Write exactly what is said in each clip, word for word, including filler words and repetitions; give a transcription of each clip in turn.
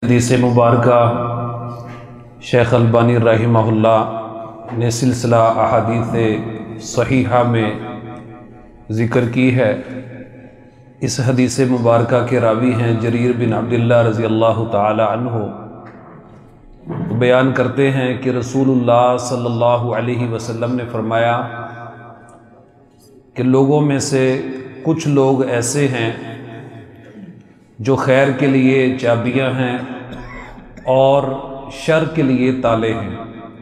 हदीस मुबारका शेख अल्बानी रहमहुल्लाह ने सिलसिला अहादीस सहीहा में ज़िक्र की है। इस हदीस मुबारका के रावी हैं जरीर बिन अब्दुल्लाह रज़ी अल्लाह ताला अन्हु। बयान करते हैं कि रसूलुल्लाह सल्लल्लाहु अलैहि वसल्लम ने फरमाया कि लोगों में से कुछ लोग ऐसे हैं जो खैर के लिए चाबियां हैं और शर के लिए ताले हैं,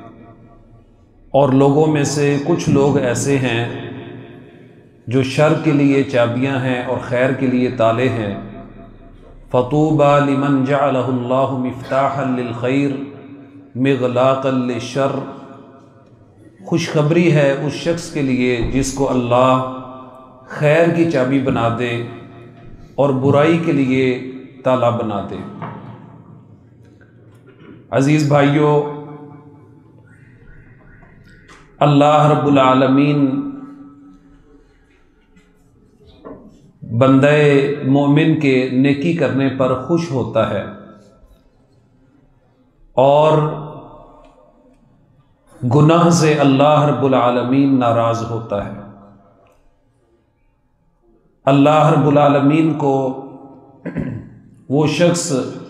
और लोगों में से कुछ लोग ऐसे हैं जो शर के लिए चाबियां हैं और खैर के लिए ताले हैं। फ़तूबा लिमन जअलहुल्लाहु मिफ्ताहन लिल खैर मिग़लाक़न लिश्शर। खुशखबरी है उस शख्स के लिए जिसको अल्लाह खैर की चाबी बना दे और बुराई के लिए ताला बना दे। अजीज़ भाइयों, अल्लाह रब्बुल आलमीन बंदे मोमिन के नेकी करने पर खुश होता है और गुनाह से अल्लाह रब्बुल आलमीन नाराज़ होता है। अल्लाह रब्बुल आलमीन को वो शख्स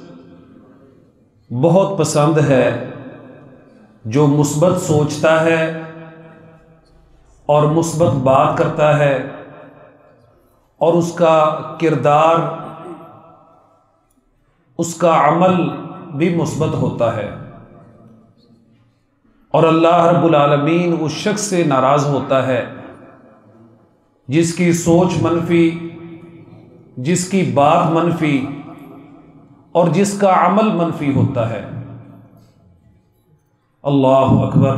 बहुत पसंद है जो मुस्बत सोचता है और मुस्बत बात करता है और उसका किरदार, उसका अमल भी मुस्बत होता है। और अल्लाह रब्बुल आलमीन उस शख्स से नाराज़ होता है जिसकी सोच मनफी, जिसकी बात मनफी और जिसका अमल मनफी होता है। अल्लाहु अकबर।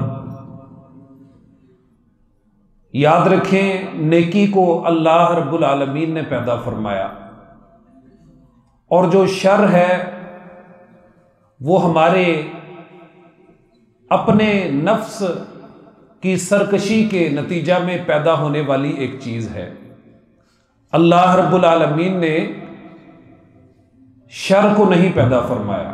याद रखें, नेकी को अल्लाह रब्बुल आलमीन ने पैदा फरमाया और जो शर है वो हमारे अपने नफ्स की सरकशी के नतीजा में पैदा होने वाली एक चीज़ है। अल्लाह रब्बुल आलमीन ने शर को नहीं पैदा फरमाया।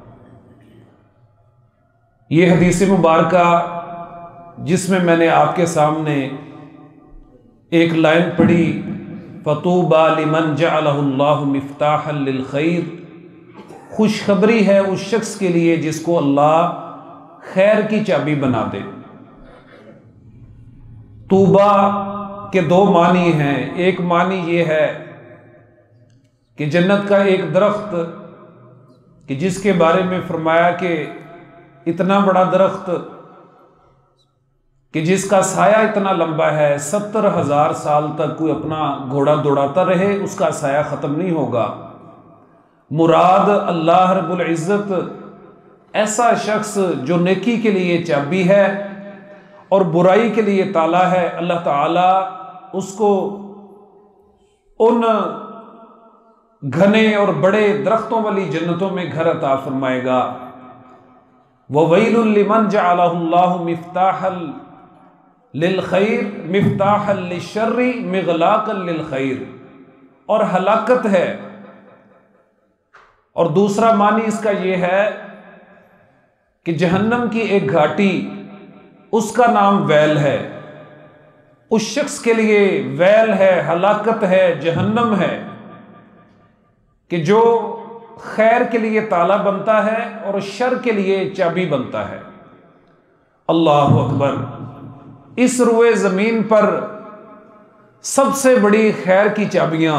ये हदीस मुबारका जिसमें मैंने आपके सामने एक लाइन पढ़ी, फ़तूबा लिमन जअलहुल्लाहु मिफ्ताहन लिल खैर, खुशखबरी है उस शख्स के लिए जिसको अल्लाह खैर की चाबी बना दे। तूबा के दो मानी हैं। एक मानी ये है कि जन्नत का एक दरख्त कि जिसके बारे में फरमाया कि इतना बड़ा दरख्त कि जिसका साया इतना लंबा है, सत्तर हजार साल तक कोई अपना घोड़ा दौड़ाता रहे उसका साया ख़त्म नहीं होगा। मुराद अल्लाह रब्बुल इज़्ज़त ऐसा शख्स जो नेकी के लिए चाबी है और बुराई के लिए ताला है। अल्लाह ताला उसको उन घने और बड़े दरख्तों वाली जन्नतों में घर अता फरमाएगा। ववैलुल लिमन जअलहुल्लाहु मिफ्ताहन लिल खैर मिफ्ताहन लिश्शर्रि मिग़लाक़न लिल खैर, और हलाकत है। और दूसरा मानी इसका यह है कि जहन्नम की एक घाटी, उसका नाम वैल है। उस शख्स के लिए वैल है, हलाकत है, जहन्नम है कि जो खैर के लिए ताला बनता है और शर के लिए चाबी बनता है। अल्लाहु अकबर। इस रुए ज़मीन पर सबसे बड़ी खैर की चाबियां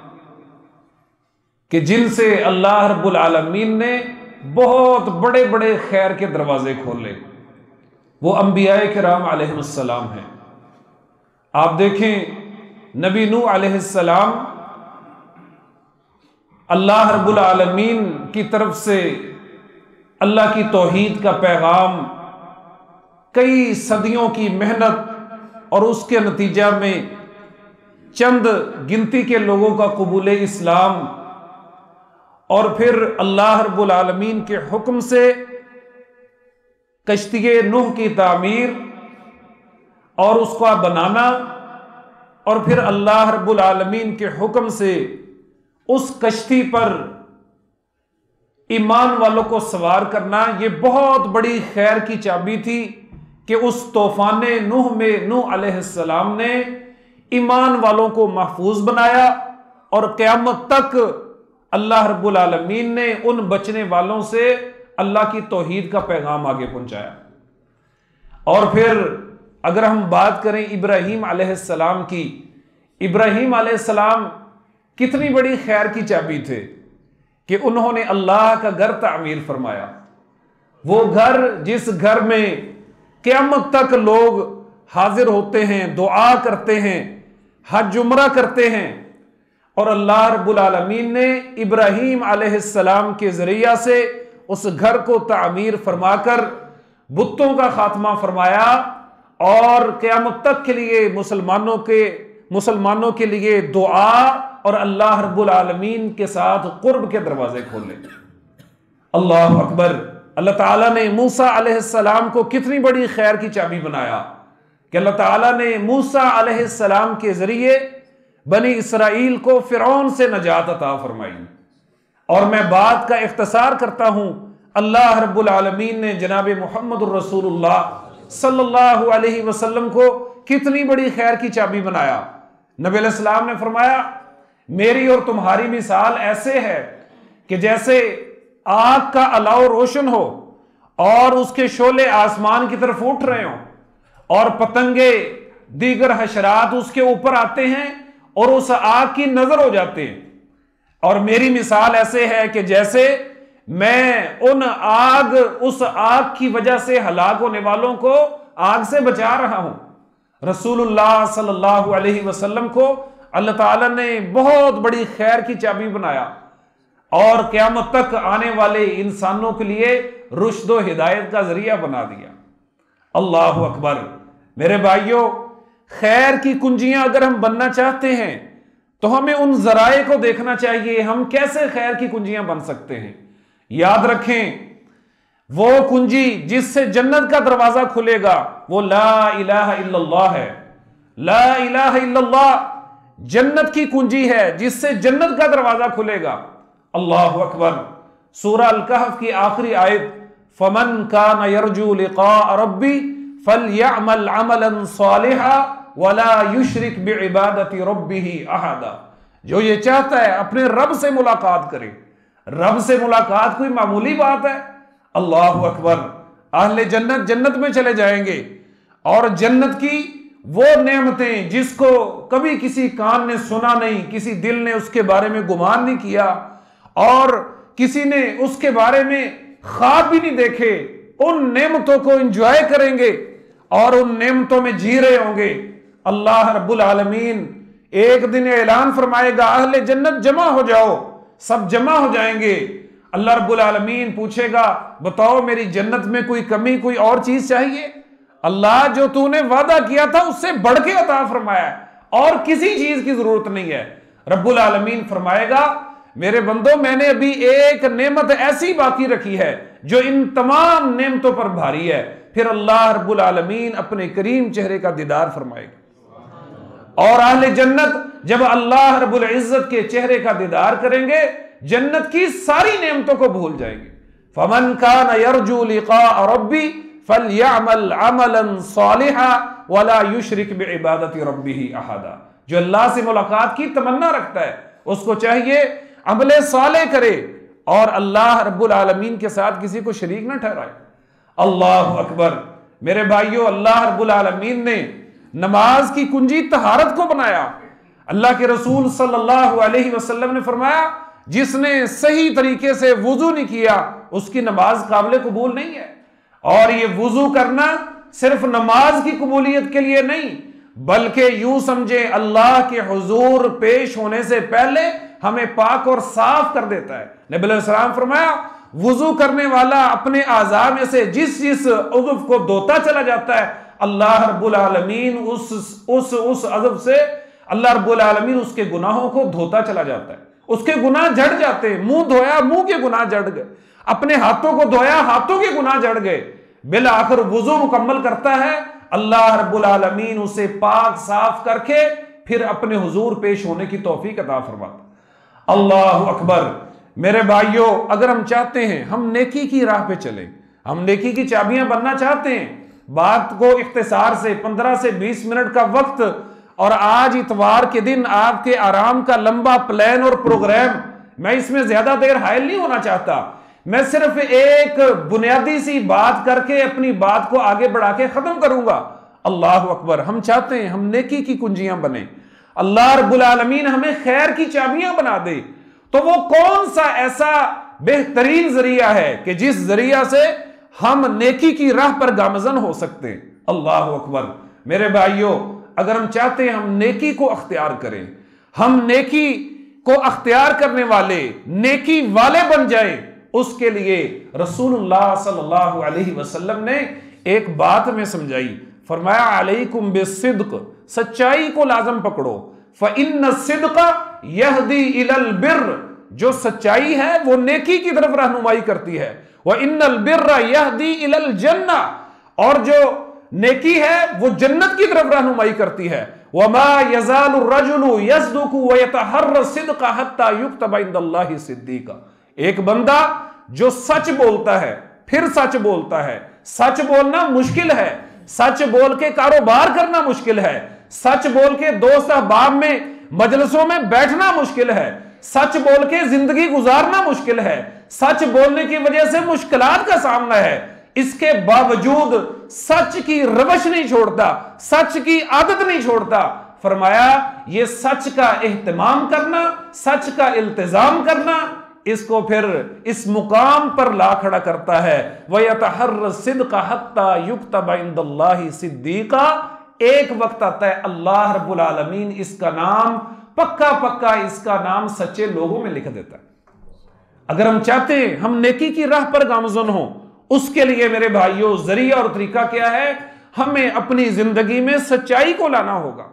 कि जिनसे अल्लाह रब्बुल आलमीन ने बहुत बड़े बड़े खैर के दरवाजे खोले, वो अंबियाए किराम अलैहिमुस्सलाम हैं। आप देखें, नबी नूह अलैहिस्सलाम अल्लाह रब्बुल आलमीन की तरफ से अल्लाह की तौहीद का पैगाम, कई सदियों की मेहनत और उसके नतीजा में चंद गिनती के लोगों का कबूल इस्लाम, और फिर अल्लाह रब्बुल आलमीन के हुक्म से कश्ती नूह की तामीर और उसका बनाना, और फिर अल्लाह रब्बुल आलमीन के हुक्म से उस कश्ती पर ईमान वालों को सवार करना, ये बहुत बड़ी खैर की चाबी थी कि उस तूफान नूह में नूह अलैहिस्सलाम ने ईमान वालों को महफूज बनाया और क़यामत तक अल्लाह रब्बुल आलमीन ने उन बचने वालों से अल्लाह की तौहीद का पैगाम आगे पहुंचाया। और फिर अगर हम बात करें इब्राहीम अलैहिस्सलाम की, इब्राहीम अलैहिस्सलाम कितनी बड़ी खैर की चाबी थे कि उन्होंने अल्लाह का घर तामीर फरमाया। वो घर जिस घर में क़यामत तक लोग हाजिर होते हैं, दुआ करते हैं, हज उम्रा करते हैं, और अल्लाह रब्बुल आलमीन ने इब्राहीम अलैहिस्सलाम के जरिया से उस घर को तामीर फरमाकर बुतों का खात्मा फरमाया और क़यामत तक के लिए मुसलमानों के मुसलमानों के लिए दुआ और अल्लाह रब्बुल आलमीन के साथ कुर्ब के दरवाजे खोले। अल्लाह अकबर। अल्लाह ताला ने मूसा अलैहिस्सलाम को कितनी बड़ी खैर की चाबी बनाया कि अल्लाह ताला ने मूसा अलैहिस्सलाम के जरिए बनी इसराइल को फिरौन से नजात अता फरमाई। और मैं बात का इख्तिसार करता हूं, अल्लाह रब्बुल आलमीन ने जनाब मुहम्मदुर रसूलुल्लाह सल्लल्लाहु अलैहि वसल्लम को कितनी बड़ी खैर की चाबी बनाया। नबी अलैहिस्सलाम ने फरमाया, मेरी और तुम्हारी मिसाल ऐसे है कि जैसे आग का अलाव रोशन हो और उसके शोले आसमान की तरफ उठ रहे हो और पतंगे दीगर हशरात उसके ऊपर आते हैं और उस आग की नजर हो जाते हैं। और मेरी मिसाल ऐसे है कि जैसे मैं उन आग उस आग की वजह से हलाक होने वालों को आग से बचा रहा हूं। रसूलुल्लाह सल्लल्लाहु अलैहि वसल्लम को अल्लाह ताला ने बहुत बड़ी खैर की चाबी बनाया और क़यामत तक आने वाले इंसानों के लिए रुश्द व हिदायत का जरिया बना दिया। अल्लाह अकबर। मेरे भाइयों, खैर की कुंजियां अगर हम बनना चाहते हैं तो हमें उन जराए को देखना चाहिए, हम कैसे खैर की कुंजियां बन सकते हैं। याद रखें, वो कुंजी जिससे जन्नत का दरवाजा खुलेगा वो ला इलाहा इल्लल्लाह है। ला इलाहा इल्लल्लाह जन्नत की कुंजी है जिससे जन्नत का दरवाजा खुलेगा। अल्लाह अकबर। सूरह अल कहफ की आखिरी आयत, फमन कान यरजू लिका रब्बी फलयअमल अमलन सालिहा वला युशरिक बिइबादति रब्बिही अहदा। जो ये चाहता है अपने रब से मुलाकात करे। रब से मुलाकात कोई मामूली बात है। अल्लाह अकबर। अहले जन्नत जन्नत में चले जाएंगे और जन्नत की वो नेमतें जिसको कभी किसी कान ने सुना नहीं, किसी दिल ने उसके बारे में गुमान नहीं किया और किसी ने उसके बारे में ख्वाब भी नहीं देखे, उन नेमतों को एंजॉय करेंगे और उन नेमतों में जी रहे होंगे। अल्लाह रब्बुल आलमीन एक दिन ऐलान फरमाएगा, अहले जन्नत जमा हो जाओ। सब जमा हो जाएंगे। अल्लाह रब्बुल आलमीन पूछेगा, बताओ मेरी जन्नत में कोई कमी, कोई और चीज चाहिए? अल्लाह, जो तूने वादा किया था उससे बढ़ के अता फरमाया और किसी चीज की जरूरत नहीं है। रब्बुल आलमीन फरमाएगा, मेरे बंदो, मैंने अभी एक नेमत ऐसी बाकी रखी है जो इन तमाम नेमतों पर भारी है। फिर अल्लाह रब्बुल आलमीन अपने करीम चेहरे का दीदार फरमाएगा और अहले जन्नत जब अल्लाह रब्बुल इज्जत के चेहरे का दीदार करेंगे, जन्नत की सारी नेमतों को भूल जाएंगे। फमन कान यरजू लिका रब्बी फलयअमल अमलन सालिहा वला युशरिक बिइबादति रब्बिही अहदा। जो अल्लाह से मुलाकात की तमन्ना रखता है उसको चाहिए अमले साले करे और अल्लाह रब्बुल आलमीन के साथ किसी को शरीक ना ठहराए। अल्लाह अकबर। मेरे भाइयों, अल्लाह रब्बुल आलमीन ने नमाज की कुंजी तहारत को बनाया। अल्लाह के रसूल सल्लल्लाहु अलैहि वसल्लम ने फरमाया, जिसने सही तरीके से वुजू नहीं किया उसकी नमाज काबिल कबूल नहीं है। और ये वुजू करना सिर्फ नमाज की कबूलियत के लिए नहीं, बल्कि यूं समझे अल्लाह के हुजूर पेश होने से पहले हमें पाक और साफ कर देता है। नबी अलैहि सलाम फरमाया, वुजू करने वाला अपने आज़ा में से जिस जिस उज़्व को धोता चला जाता है, अल्लाह रब्बुल आलमीन उस उस उस अज़्व से अल्लाह रब्बुल आलमीन उसके गुनाहों को धोता चला जाता है। उसके गुनाह जड़ जाते हैं। मुंह धोया, मुंह के गुनाह जड़ गए। अपने हाथों को धोया, हाथों के गुनाह जड़ गए। बिल आखिर वुजू मुकम्मल करता है, अल्लाह रब्बुल आलमीन उसे पाक साफ करके फिर अपने हुजूर पेश होने की तौफीक अता फरमाता। अल्लाह अकबर। मेरे भाइयों, अगर हम चाहते हैं हम नेकी की राह पे चलें, हम नेकी की चाबियां बनना चाहते हैं, बात को इख्तिसार से पंद्रह से बीस मिनट का वक्त, और आज इतवार के दिन आपके आराम का लंबा प्लान और प्रोग्राम, मैं इसमें ज्यादा देर हायल नहीं होना चाहता। मैं सिर्फ एक बुनियादी सी बात करके अपनी बात को आगे बढ़ा के खत्म करूंगा। अल्लाह अकबर। हम चाहते हैं हम नेकी की कुंजियां बने, अल्लाह रब्बुल आलमीन हमें खैर की चाबियां बना दे। तो वो कौन सा ऐसा बेहतरीन जरिया है कि जिस जरिया से हम नेकी की राह पर गामजन हो सकते हैं। अल्लाह अकबर। मेरे भाइयों, अगर हम चाहते हैं हम नेकी को अख्तियार करें, हम नेकी को अख्तियार करने वाले, नेकी वाले बन जाएं, उसके लिए रसूलुल्लाह सल्लल्लाहु अलैहि वसल्लम ने एक बात में समझाई। फरमाया अलैकुम बिस्सिद्क, सच्चाई को लाजम पकड़ो। फ़इन्न सिद्क़ा यहदी इलल बिर्र, जो सच्चाई है वो नेकी की तरफ रहनुमाई करती है। व इन्नल बिर्रा यहदी इलल जन्ना, और जो नेकी है वो जन्नत की तरफ रहनुमाई करती है। वमा यज़ालु रजुलु यस्दुकु व यतहर्र सिद्क़ा हत्ता युक्तबा इंदल्लाहि सिद्दीक़ा। एक बंदा जो सच बोलता है फिर सच बोलता है। सच बोलना मुश्किल है, सच बोल के कारोबार करना मुश्किल है, सच बोल के दोस्त अहबाब में मजलिसों में बैठना मुश्किल है, सच बोल के जिंदगी गुजारना मुश्किल है, सच बोलने की वजह से मुश्किलात का सामना है। इसके बावजूद सच की रवश नहीं छोड़ता, सच की आदत नहीं छोड़ता। फरमाया ये सच का एहतमाम करना, सच का इल्तिजाम करना, इसको फिर इस मुकाम पर ला खड़ा करता है। वयतहर्र सिद्क़ा हत्ता युक्तबा इंदल्लाहि सिद्दीक़ा। एक वक्त आता है अल्लाह रब्बुल आलमीन इसका नाम पक्का पक्का इसका नाम सच्चे लोगों में लिख देता है। अगर हम चाहते हैं हम नेकी की राह पर गामजन हो, उसके लिए मेरे भाइयों जरिया और तरीका क्या है? हमें अपनी जिंदगी में सच्चाई को लाना होगा।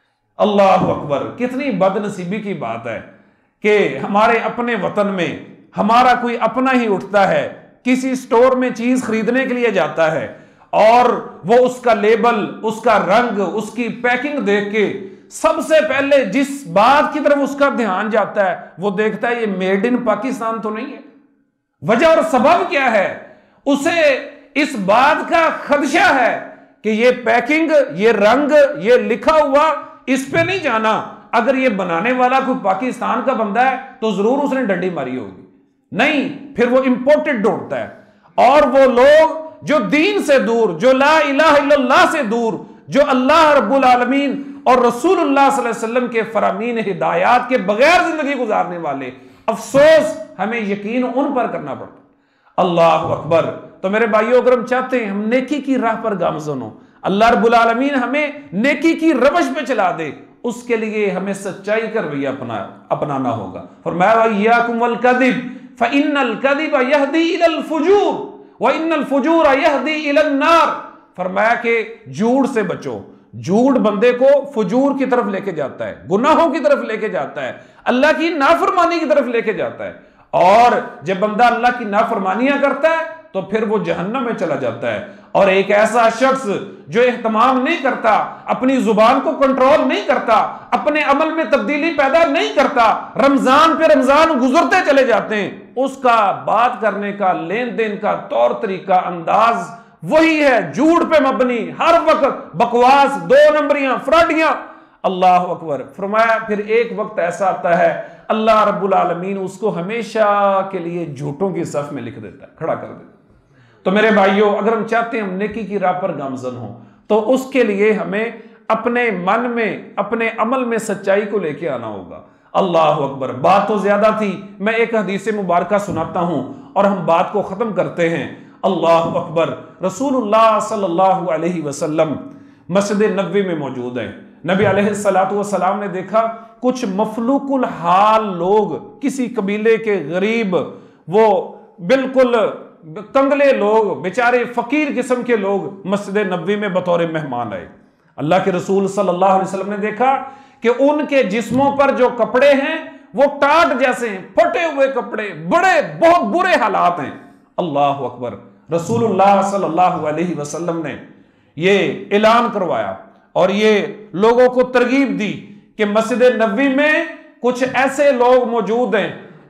अल्लाह अकबर। कितनी बदनसीबी की बात है कि हमारे अपने वतन में हमारा कोई अपना ही उठता है, किसी स्टोर में चीज खरीदने के लिए जाता है और वो उसका लेबल, उसका रंग, उसकी पैकिंग देख के सबसे पहले जिस बात की तरफ उसका ध्यान जाता है वो देखता है ये मेड इन पाकिस्तान तो नहीं है। वजह और सबब क्या है? उसे इस बात का खदशा है कि ये पैकिंग, ये रंग, ये लिखा हुआ, इस पे नहीं जाना। अगर ये बनाने वाला कोई पाकिस्तान का बंदा है तो जरूर उसने डंडी मारी होगी। नहीं, फिर वो इंपोर्टेड ढूंढता है। और वो लोग जो दीन से दूर, जो ला इलाहा इल्लल्लाह से दूर, जो अल्लाह रब्बुल आलमीन और रसूलुल्लाह सल्लल्लाहु अलैहि वसल्लम के फरामीन हिदायत के बगैर जिंदगी गुजारने वाले, अफसोस हमें यकीन उन पर करना पड़ता। अल्लाह अकबर। तो मेरे भाइयों, अगर हम चाहते हैं हम नेकी की राह पर गामजन हो, अल्लाह रब्बुल आलमीन हमें नेकी की रवश पे चला दे, उसके लिए हमें सच्चाई का रवैया अपना अपनाना होगा। फरमाया इय्याकुम वल कज़िब फ़इन्नल कज़िब यहदी इलल फुजूर व इन्नल फुजूर यहदी इलन नार। फरमाया कि झूठ से बचो। झूठ बंदे को फुजूर की तरफ लेके जाता है, गुनाहों की तरफ लेके जाता है, अल्लाह की नाफरमानी की तरफ लेके जाता है। और जब बंदा अल्लाह की नाफरमानियां करता है तो फिर वो जहन्नम में चला जाता है। और एक ऐसा शख्स जो एहतमाम नहीं करता, अपनी जुबान को कंट्रोल नहीं करता, अपने अमल में तब्दीली पैदा नहीं करता, रमजान पे रमजान गुजरते चले जाते हैं, उसका बात करने का, लेन देन का तौर तरीका, अंदाज वही है झूठ पे मबनी, हर वक्त बकवास, दो नंबरियां, फ्रॉडियां। अल्लाह अकबर। फरमाया फिर एक वक्त ऐसा आता है अल्लाह रब्बुल आलमीन उसको हमेशा के लिए झूठों की सफ में लिख देता है, खड़ा कर देता है। तो मेरे भाइयों, अगर हम चाहते हैं हम नेकी की राह पर गामजन हो तो उसके लिए हमें अपने मन में, अपने अमल में सच्चाई को लेके आना होगा। अल्लाह अकबर। बात तो ज्यादा थी, मैं एक हदीस मुबारका सुनाता हूं और हम बात को खत्म करते हैं। अल्लाह अकबर। रसूलुल्लाह सल्लल्लाहु अलैहि वसल्लम मस्जिद नबवी में मौजूद हैं। नबी अलैहिस्सलातु वस्सलाम ने देखा कुछ मफलूकुल हाल लोग, किसी कबीले के गरीब, वो बिल्कुल कंगले लोग, बेचारे फकीर किस्म के लोग मस्जिद नबवी में बतौर मेहमान आए। अल्लाह के रसूल सल्लल्लाहु अलैहि वसल्लम ने देखा कि उनके जिस्मों पर जो कपड़े हैं वो टाट जैसे हैं, फटे हुए कपड़े, बड़े बहुत बुरे हालात हैं। अल्लाह अकबर। रसूलुल्लाह सल्लल्लाहु अलैहि वसल्लम ने ये ऐलान करवाया और ये लोगों को तरगीब दी कि मस्जिद नबवी में कुछ ऐसे लोग मौजूद हैं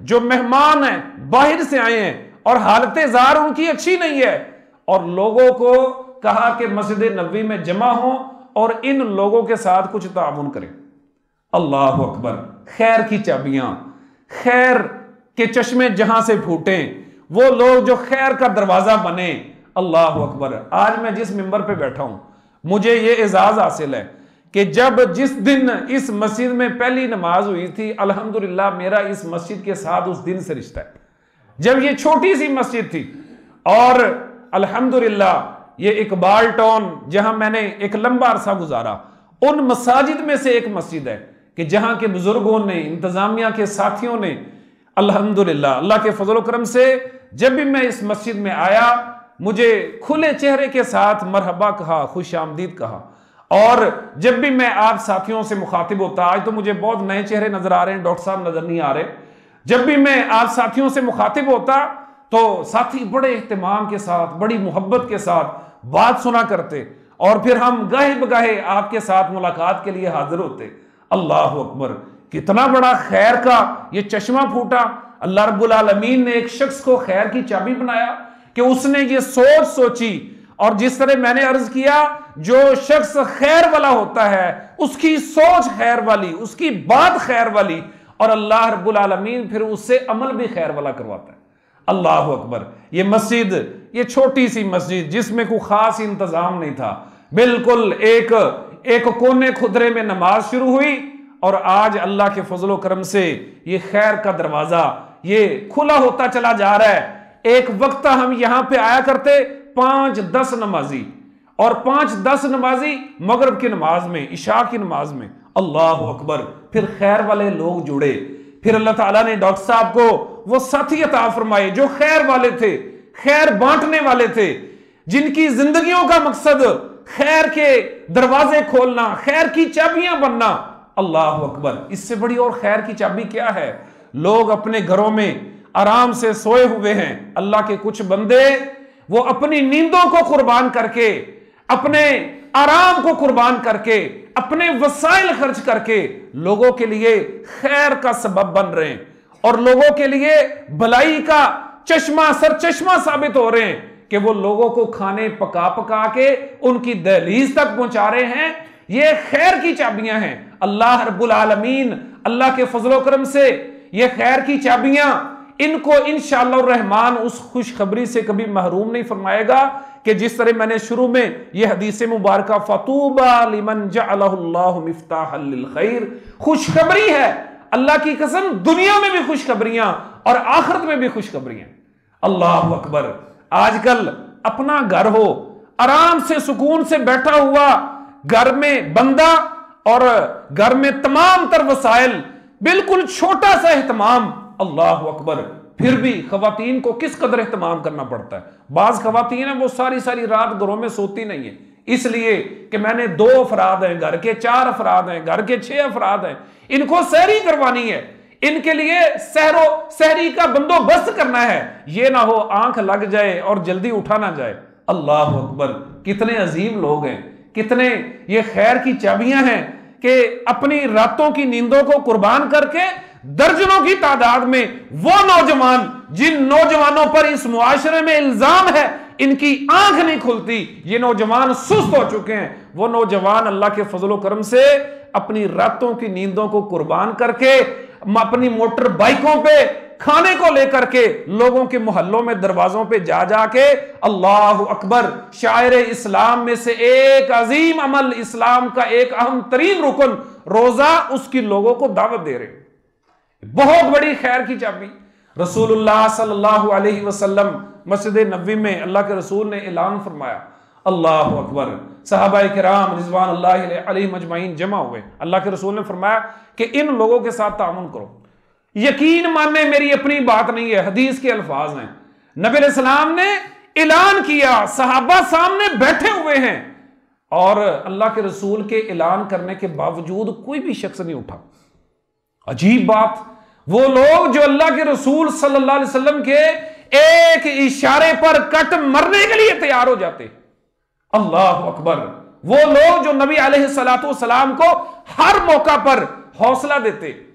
जो मेहमान हैं, बाहर से आए हैं और हालत ज़ार उनकी अच्छी नहीं है, और लोगों को कहा कि मस्जिद नबवी में जमा हो और इन लोगों के साथ कुछ ताउन करें। अल्लाह अकबर। खैर की चाबियां, खैर के चश्मे जहां से फूटे, वो लोग जो खैर का दरवाजा बने। अल्लाह अकबर। आज मैं जिस मिंबर पे बैठा हूं, मुझे ये एजाज हासिल है कि जब जिस दिन इस मस्जिद में पहली नमाज हुई थी, अल्हम्दुलिल्लाह मेरा इस मस्जिद के साथ उस दिन से रिश्ता है। जब ये छोटी सी मस्जिद थी, और अल्हम्दुलिल्लाह ये इकबाल टाउन जहां मैंने एक लंबा अरसा गुजारा, उन मसाजिद में से एक मस्जिद है कि जहां के बुजुर्गों ने, इंतजामिया के साथियों ने अल्हम्दुलिल्लाह अल्लाह के फजल करम से जब भी मैं इस मस्जिद में आया, मुझे खुले चेहरे के साथ मरहबा कहा, खुश आमदीद कहा। और जब भी मैं आप साथियों से मुखातिब होता, आज तो मुझे बहुत नए चेहरे नजर आ रहे हैं, डॉक्टर साहब नजर नहीं आ रहे, जब भी मैं आप साथियों से मुखातिब होता तो साथी बड़े एहतमाम के साथ, बड़ी मोहब्बत के साथ बात सुना करते, और फिर हम गाहे बगाहे आपके साथ मुलाकात के लिए हाजिर होते। अल्लाह अकबर। कितना बड़ा खैर का ये चश्मा फूटा। अल्लाह रब्बुल आलमीन ने एक शख्स को खैर की चाबी बनाया कि उसने ये सोच सोची, और जिस तरह मैंने अर्ज किया, जो शख्स खैर वाला होता है उसकी सोच खैर वाली, उसकी बात खैर वाली, और अल्लाह रब्बुल आलमीन फिर उससे अमल भी खैर वाला करवाता है। अल्लाह अकबर। ये मस्जिद, ये छोटी सी मस्जिद जिसमें कोई खास इंतजाम नहीं था, बिल्कुल एक एक कोने खुदरे में नमाज शुरू हुई, और आज अल्लाह के फजलो करम से ये खैर का दरवाजा ये खुला होता चला जा रहा है। एक वक्त हम यहां पे आया करते पांच दस नमाजी, और पांच दस नमाजी मगरिब की नमाज में, इशा की नमाज में। अल्लाह अकबर। फिर खैर वाले लोग जुड़े, फिर अल्लाह ताला ने डॉक्टर साहब को वो साथी अता फरमाए जो खैर वाले थे, खैर बांटने वाले थे, जिनकी जिंदगियों का मकसद खैर के दरवाजे खोलना, खैर की चाबियां बनना। अल्लाह अकबर। इससे बड़ी और खैर की चाबी क्या है? लोग अपने घरों में आराम से सोए हुए हैं, अल्लाह के कुछ बंदे वो अपनी नींदों को कुर्बान करके, अपने आराम को कुर्बान करके, अपने वसाइल खर्च करके लोगों के लिए खैर का सबब बन रहे हैं, और लोगों के लिए भलाई का चश्मा, सर चश्मा साबित हो रहे हैं कि वो लोगों को खाने पका पका के उनकी दहलीज तक पहुंचा रहे हैं। ये खैर की चाबियां हैं। अल्लाह रब्बुल आलमीन अल्लाह के फजलो करम से ये खैर की चाबियां, इनको इंशाअल्लाह रहमान उस खुशखबरी से कभी महरूम नहीं फरमाएगा कि जिस तरह मैंने शुरू में ये हदीस मुबारक फतूबा लिमन जअलहुल्लाहु मिफ्ताहल लिल खैर, खुशखबरी है। अल्लाह की कसम, दुनिया में भी खुशखबरियां और आखिरत में भी खुशखबरियां। अल्लाह अकबर। आजकल अपना घर हो, आराम से सुकून से बैठा हुआ घर में बंदा, और घर में तमाम तर वसाइल, बिल्कुल छोटा सा एहतमाम। अल्लाह अकबर। फिर भी खवातीन को किस कदर एहतमाम करना पड़ता है। बाज खवातीन है वो सारी सारी रात घरों में सोती नहीं है, इसलिए कि मैंने दो अफराद हैं घर के, चार अफराद हैं घर के, छह अफराद हैं, इनको सहरी करवानी है, इनके लिए सहरो सहरी का बंदोबस्त करना है, ये ना हो आंख लग जाए और जल्दी उठा ना जाए। अल्लाह अकबर। कितने अजीम लोग हैं, कितने ये खैर की चाबियां हैं कि अपनी रातों की नींदों को कुर्बान करके दर्जनों की तादाद में वो नौजवान, जिन नौजवानों पर इस मुआशरे में इल्जाम है इनकी आंख नहीं खुलती, ये नौजवान सुस्त हो चुके हैं, वो नौजवान अल्लाह के फजलो करम से अपनी रातों की नींदों को कुर्बान करके अपनी मोटर बाइकों पे खाने को लेकर के लोगों के मोहल्लों में दरवाजों पे जा जाके अल्लाह अकबर, शायर इस्लाम में से एक अजीम अमल, इस्लाम का एक अहम तरीन रुकन रोजा, उसकी लोगों को दावत दे रहे। बहुत बड़ी खैर की चाबी। रसूलुल्लाह सल्लल्लाहु अलैहि वसल्लम मस्जिद नबवी में अल्लाह के रसूल ने ऐलान फरमाया। अल्लाह अकबर। सहाबाए किराम रिज़वानुल्लाहि अलैहिम अजमाइन जमा हुए। अल्लाह के रसूल ने फरमाया कि इन लोगों के साथ तामुन करो। यकीन मानने मेरी अपनी बात नहीं है, हदीस के अल्फाज हैं। नबी अलैहिस्सलाम ने ऐलान किया, सहाबा सामने बैठे हुए हैं, और अल्लाह के रसूल के ऐलान करने के बावजूद कोई भी शख्स नहीं उठा। अजीब बात, वो लोग जो अल्लाह के रसूल सल्लल्लाहु अलैहि वसल्लम के एक इशारे पर कट मरने के लिए तैयार हो जाते। अल्लाह अकबर। वो लोग जो नबी अलैहिस्सलातु वस्सलाम को हर मौका पर हौसला देते।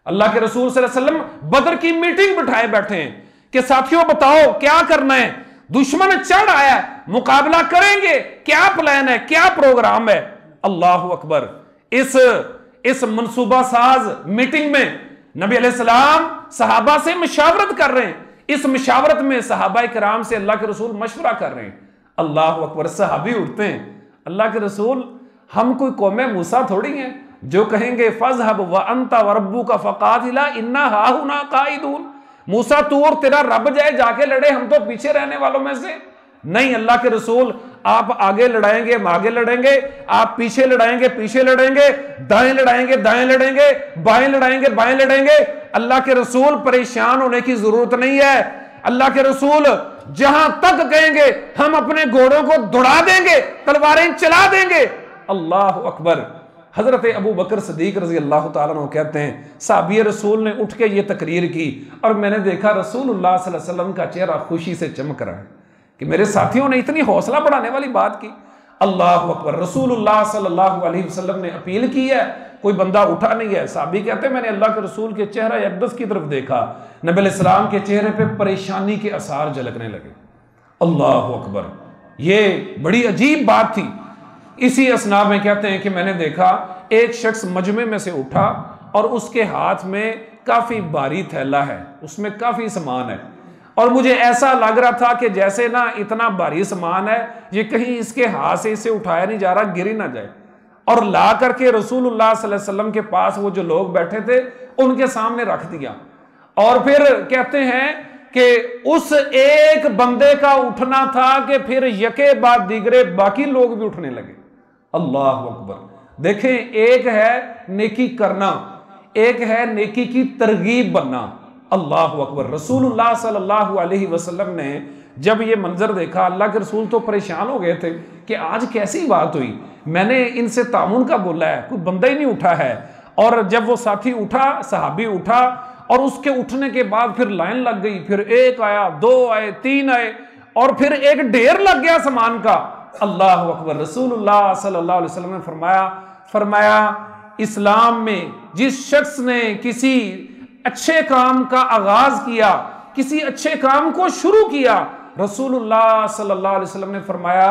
अल्लाह के रसूल सल्लल्लाहु अलैहि वसल्लम बदर की मीटिंग बिठाए बैठे हैं कि साथियों बताओ क्या करना है, दुश्मन चढ़ आया है, मुकाबला करेंगे, क्या प्लान है, क्या प्रोग्राम है। अल्लाह अकबर। इस इस मनसूबा साज मीटिंग में नबी अलैहिस्सलाम सहाबा से मशावरत कर रहे हैं। इस मशावरत में सहाबा किराम से अल्लाह के रसूल मशवरा कर रहे हैं। अल्लाह अकबर। सहाबी उठते हैं, अल्लाह के रसूल हम कोई कौमे मूसा थोड़ी हैं जो कहेंगे फज़हब व अंता व रब्बुका फ़क़ातिला इन्ना हाहुना क़ाइदून। मूसा तू और तेरा रब जाए जाके लड़े, हम तो पीछे रहने वालों में से नहीं। अल्लाह के रसूल आप आगे लड़ाएंगे हम आगे लड़ेंगे, आप पीछे लड़ाएंगे पीछे लड़ेंगे, दाएं लड़ाएंगे दाएं लड़ेंगे, बाएं लड़ाएंगे बाएं लड़ेंगे। अल्लाह के रसूल परेशान होने की जरूरत नहीं है। अल्लाह के रसूल जहां तक कहेंगे हम अपने घोड़ों को दौड़ा देंगे, तलवारें चला देंगे। अल्लाह अकबर। हजरत अबू बकर सदीक रजी अल्लाह ताला अन्हु कहते हैं साहबी रसूल ने उठ के ये तकरीर की और मैंने देखा रसूलुल्लाह सल्लल्लाहु अलैहि वसल्लम का चेहरा खुशी से चमक रहा है कि मेरे साथियों ने इतनी हौसला बढ़ाने वाली बात की। अल्लाह अकबर। रसूलुल्लाह सल्लल्लाहु अलैहि वसल्लम ने अपील की है, कोई बंदा उठा नहीं है। साहबी कहते हैं मैंने अल्लाह के रसूल के चेहरा अक़दस की तरफ देखा, नबी अलैहिस्सलाम के चेहरे पे परेशानी के आसार झलकने लगे। अल्लाह अकबर। ये बड़ी अजीब बात थी। इसी असना में कहते हैं कि मैंने देखा एक शख्स मजमे में से उठा और उसके हाथ में काफी भारी थैला है, उसमें काफी सामान है और मुझे ऐसा लग रहा था कि जैसे ना इतना भारी सामान है ये कहीं इसके हाथ से इसे उठाया नहीं जा रहा, गिर ही ना जाए। और ला करके रसूलुल्लाह सल्लल्लाहु अलैहि वसल्लम के पास वो जो लोग बैठे थे उनके सामने रख दिया। और फिर कहते हैं कि उस एक बंदे का उठना था कि फिर यके बाद दीगरे बाकी लोग भी उठने लगे। अल्लाह अकबर। देखें, एक है नेकी करना, एक है नेकी की तरगीब बनना। अल्लाह अकबर। रसूलुल्लाह सल्लल्लाहु अलैहि वसल्लम ने जब ये मंजर देखा, अल्लाह के रसूल तो परेशान हो गए थे कि आज कैसी बात हुई, मैंने इनसे तामुन का बोला है, कोई बंदा ही नहीं उठा है। और जब वो साथी उठा, सहाबी उठा और उसके उठने के बाद फिर लाइन लग गई, फिर एक आया, दो आए, तीन आए और फिर एक ढेर लग गया सामान का। अल्लाह अकबर। रसूलुल्लाह सल्लल्लाहु अलैहि वसल्लम ने फरमाया फरमाया इस्लाम में जिस शख्स ने किसी अच्छे काम का आगाज किया, किसी अच्छे काम को शुरू किया, रसूलुल्लाह सल्लल्लाहु अलैहि वसल्लम ने फरमाया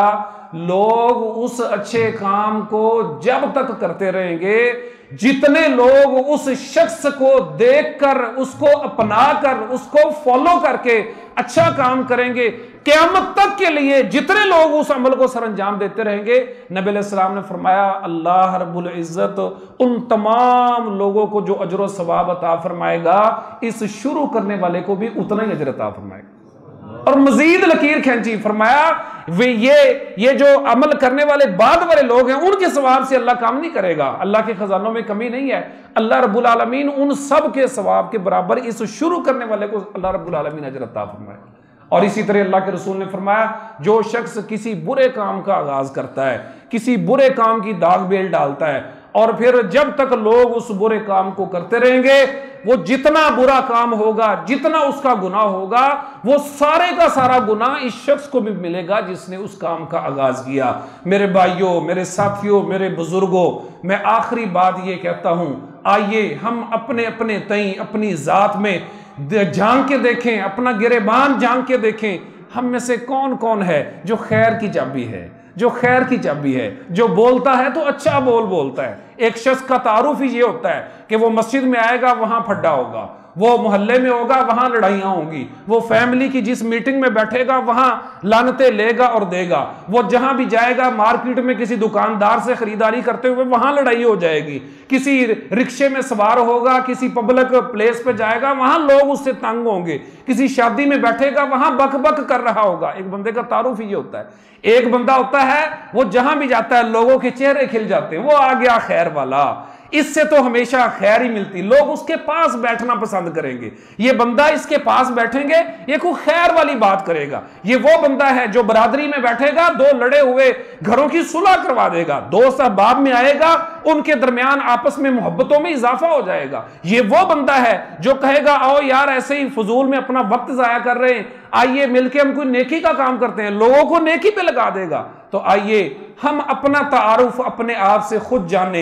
लोग उस अच्छे काम को जब तक करते रहेंगे, जितने लोग उस शख्स को देखकर, उसको अपनाकर, उसको फॉलो करके अच्छा काम करेंगे, क़यामत तक के लिए जितने लोग उस अमल को सरअंजाम देते रहेंगे, नबी अलैहिस्सलाम ने फरमाया अल्लाह रब्बुल इज्जत उन तमाम लोगों को जो अजर व सवाब अता फरमाएगा, इस शुरू करने वाले को भी उतना ही अजर अता फरमाएगा। और मजीद लकीर खींची, फरमाया वे ये ये जो अमल करने वाले बाद वाले लोग हैं उनके सवाब से अल्लाह काम नहीं करेगा, अल्लाह के खजानों में कमी नहीं है। अल्लाह रब्बुल आलमीन उन सब के सवाब के बराबर इस शुरू करने वाले को अल्लाह रब्बुल आलमीन अजर अता फरमाए। और इसी तरह अल्लाह के रसूल ने फरमाया जो शख्स किसी बुरे काम का आगाज करता है, किसी बुरे काम की दाग बेल डालता है और फिर जब तक लोग उस बुरे काम को करते रहेंगे, वो जितना बुरा काम होगा, जितना उसका गुनाह होगा, वो सारे का सारा गुनाह इस शख्स को भी मिलेगा जिसने उस काम का आगाज किया। मेरे भाइयों, मेरे साथियों, मेरे बुजुर्गों, मैं आखिरी बात ये कहता हूं, आइए हम अपने अपने तई अपनी जात में झांक के देखें, अपना गिरेबान झांक के देखें, हम में से कौन कौन है जो खैर की चाबी है, जो खैर की चाबी है, जो बोलता है तो अच्छा बोल बोलता है। एक शख्स का तारुफ ही ये होता है कि वो मस्जिद में आएगा वहां फड्डा होगा, वो मोहल्ले में होगा वहां लड़ाइयां होंगी, वो फैमिली की जिस मीटिंग में बैठेगा वहां लानतें लेगा और देगा, वो जहां भी जाएगा मार्केट में किसी दुकानदार से खरीदारी करते हुए वहां लड़ाई हो जाएगी, किसी रिक्शे में सवार होगा, किसी पब्लिक प्लेस पे जाएगा वहां लोग उससे तंग होंगे, किसी शादी में बैठेगा वहां बक बक कर रहा होगा। एक बंदे का तारुफ ही होता है। एक बंदा होता है वो जहां भी जाता है लोगों के चेहरे खिल जाते हैं, वो आ गया खैर वाला, इससे तो हमेशा खैर ही मिलती, लोग उसके पास बैठना पसंद करेंगे। ये बंदा इसके पास बैठेंगे, ये कोई खैर वाली बात करेगा। ये वो बंदा है जो बरादरी में बैठेगा, दो लड़े हुए घरों की सुलह करवा देगा, दोस्त अहबाब में आएगा, उनके दरमियान आपस में मोहब्बतों में इजाफा हो जाएगा। ये वो बंदा है जो कहेगा आओ यार ऐसे ही फजूल में अपना वक्त जाया कर रहे हैं, आइए मिलके हम कोई नेकी का काम करते हैं, लोगों को नेकी पे लगा देगा। तो आइए हम अपना तारुफ अपने आप से खुद जाने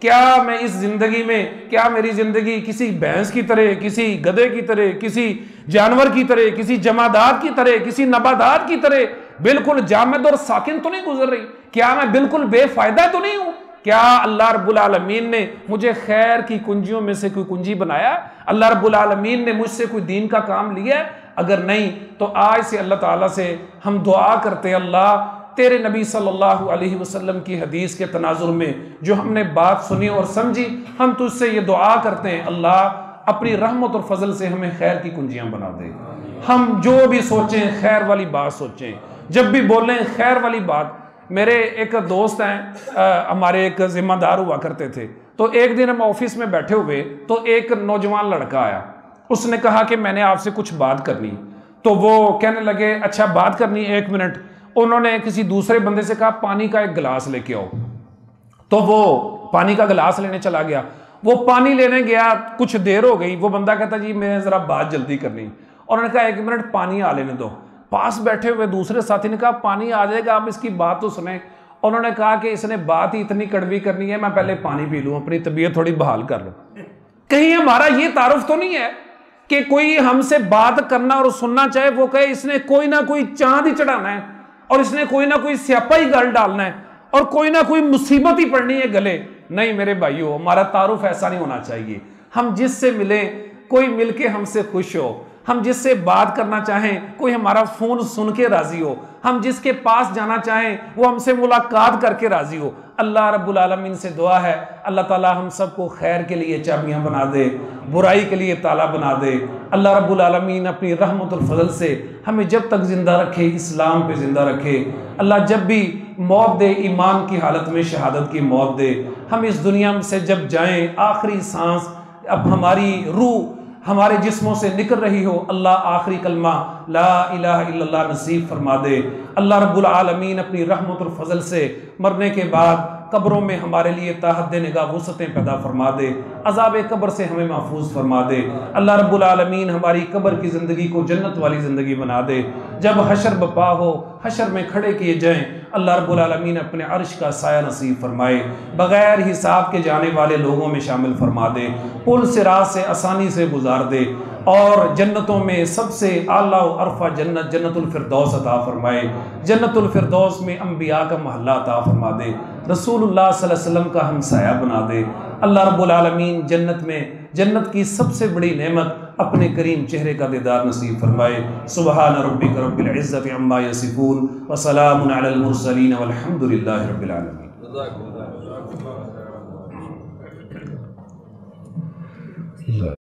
क्या मैं इस ज़िंदगी में, क्या मेरी ज़िंदगी किसी भैंस की तरह, किसी गधे की तरह, किसी जानवर की तरह, किसी जमादार की तरह, किसी नबादार की तरह बिल्कुल जामद और साकिन तो नहीं गुजर रही? क्या मैं बिल्कुल बेफायदा तो नहीं हूं? क्या अल्लाह रब्बुल आलमीन ने मुझे खैर की कुंजियों में से कोई कुंजी बनाया? अल्लाह रब्बुल आलमीन ने मुझसे कोई दीन का काम लिया? अगर नहीं तो आज से अल्लाह ताला से हम दुआ करते, अल्लाह तेरे नबी सल्लल्लाहु अलैहि वसल्लम की हदीस के तनाजुर में जो हमने बात सुनी और समझी, हम तुझसे ये दुआ करते हैं, अल्लाह अपनी रहमत और फजल से हमें खैर की कुंजियां बना दे। हम जो भी सोचें खैर वाली बात सोचें, जब भी बोलें खैर वाली बात। मेरे एक दोस्त हैं, हमारे एक जिम्मेदार हुआ करते थे, तो एक दिन हम ऑफिस में बैठे हुए तो एक नौजवान लड़का आया, उसने कहा कि मैंने आपसे कुछ बात करनी। तो वो कहने लगे अच्छा बात करनी, एक मिनट। उन्होंने किसी दूसरे बंदे से कहा पानी का एक गिलास लेके आओ, तो वो पानी का गिलास लेने चला गया। वो पानी लेने गया, कुछ देर हो गई, वो बंदा कहता जी मैं जरा बात जल्दी करनी। और उन्होंने कहा एक मिनट पानी आ लेने दो। पास बैठे हुए दूसरे साथी ने कहा पानी आ जाएगा, आप इसकी बात तो सुने। उन्होंने कहा कि इसने बात ही इतनी कड़वी करनी है, मैं पहले पानी पी लूं, अपनी तबीयत थोड़ी बहाल कर लूं। कहीं हमारा ये तारुफ तो नहीं है कि कोई हमसे बात करना और सुनना चाहे वो कहे इसने कोई ना कोई चांद ही चढ़ाना है और इसने कोई ना कोई स्यापा ही गल डालना है और कोई ना कोई मुसीबत ही पड़नी है गले। नहीं मेरे भाइयों, हमारा तारुफ ऐसा नहीं होना चाहिए। हम जिससे मिले कोई मिलके हमसे खुश हो, हम जिससे बात करना चाहें कोई हमारा फोन सुन के राजी हो, हम जिसके पास जाना चाहें वो हमसे मुलाकात करके राजी हो। अल्लाह रब्बुल आलमीन से दुआ है अल्लाह ताला हम सबको खैर के लिए चाबियां बना दे, बुराई के लिए ताला बना दे। अल्लाह रब्बुल आलमीन अपनी रहमत और फजल से हमें जब तक जिंदा रखे, इस्लाम पे जिंदा रखे। अल्लाह जब भी मौत दे, ईमान की हालत में शहादत की मौत दे। हम इस दुनिया से जब जाएं, आखिरी सांस अब हमारी रूह हमारे जिस्मों से निकल रही हो, अल्लाह आखिरी कलमा ला इलाहा इल्लल्लाह नसीब फरमा दे। अल्लाह रब्बुल आलमीन अपनी रहमत और फजल से मरने के बाद कब्रों में हमारे लिए ताहद्दे निगाह वुसअतें पैदा फरमा दे, अज़ाब कब्र से हमें महफूज फरमा दे। अल्लाह रब्बुल आलमीन हमारी कब्र की ज़िंदगी को जन्नत वाली ज़िंदगी बना दे। जब हशर बपा हो, हशर में खड़े किए जाएं, अल्लाह रब्बुल आलमीन अपने अर्श का साया नसीब फरमाए, बग़ैर हिसाब के जाने वाले लोगों में शामिल फरमा दे, पुल सिरात से आसानी से गुजार दे और जन्नतों में सबसे आला व अरफा जन्नत जन्नतुल फिरदौस अता फरमाए। जन्नतुल फिरदौस में अंबिया का महल्ला अता फरमा दे, रसूलुल्लाह सल्लल्लाहु अलैहि वसल्लम का हमसाया बना दे। अल्लाह रब्बुल आलमीन जन्नत में, जन्नत की सबसे बड़ी नेमत अपने करीम चेहरे का दीदार नसीब फरमाए। सुबहान रब्बिक रब्बिल इज़्ज़ति अम्मा यसिफून व सलामुन अलल मुरसलीन वल्हम्दुलिल्लाहि रब्बिल आलमीन।